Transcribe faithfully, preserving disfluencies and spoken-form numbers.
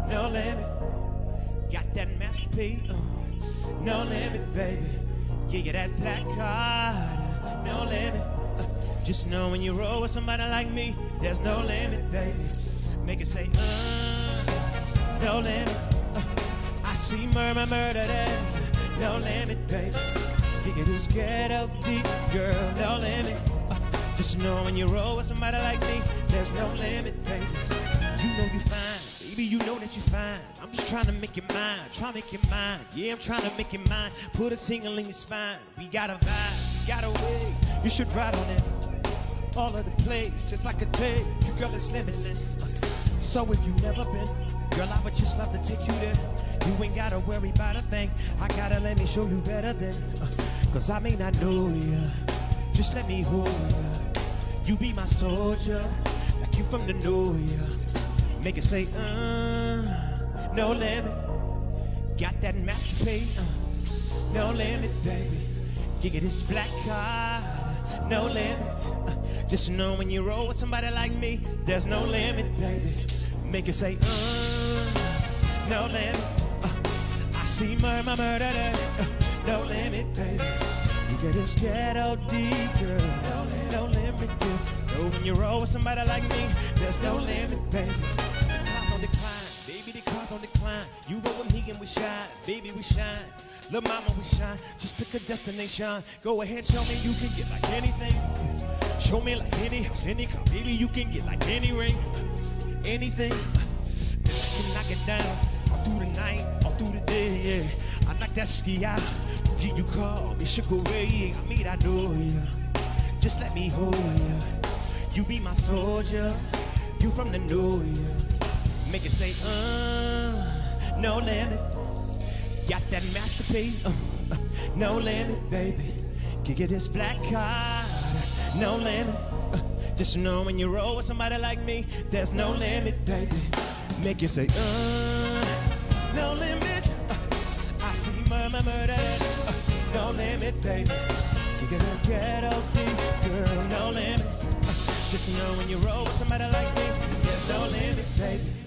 no limit. Got that masterpiece, uh, no limit, baby. Give you that black card, no limit. Uh, just know when you roll with somebody like me, there's no limit, baby. Make it say, uh, no limit. Uh, I see murmur, murder there, no limit, baby. Dig it is ghetto deep, girl, no limit. Uh, just know when you roll with somebody like me, there's no limit, baby. You know you fine, baby, you know that you fine. I'm just trying to make you mine, try to make you mine. Yeah, I'm trying to make you mine. Put a tingle in your spine. We got a vibe, we got a way. You should ride on it. All of the place, just like a tape. You girl is limitless. Uh, so if you never been, girl, I would just love to take you there. You ain't gotta worry about a thing. I gotta let me show you better than. Uh, Cause I may not know ya. Just let me hold ya. You be my soldier, like you from the know ya. Make it say, uh, no limit. Got that masterpiece, uh, no limit, baby. Give you this black card, no limit. Uh, just know when you roll with somebody like me, there's no limit, baby. Make it say, uh, no limit. Uh, I see murmur, murder there, uh, no limit, baby. You get this ghetto deep, girl, no, no limit, girl. Know when you roll with somebody like me, there's no limit, baby. Decline, baby, the cars on decline. You roll with me and we shine, baby, we shine. Lil' mama, we shine. Just pick a destination. Go ahead, show me you can get like anything. Show me like any house, any car, baby, you can get like any ring, anything. And I can knock it down all through the night, all through the day. Yeah, I knock that ski out. You, you call me sugar ray. I mean, I know ya. Just let me hold ya. You be my soldier. You from the know ya. Make it say, uh, no limit. Got that masterpiece, uh, uh, no limit, baby. Can get this black card, no limit. Uh, just know when you roll with somebody like me, there's no limit, baby. Make you say, uh, no limit. Uh, I see murmur, murder, uh, no limit, baby. You get a ghetto deep, girl, no limit. Uh, just know when you roll with somebody like me, there's no limit, baby.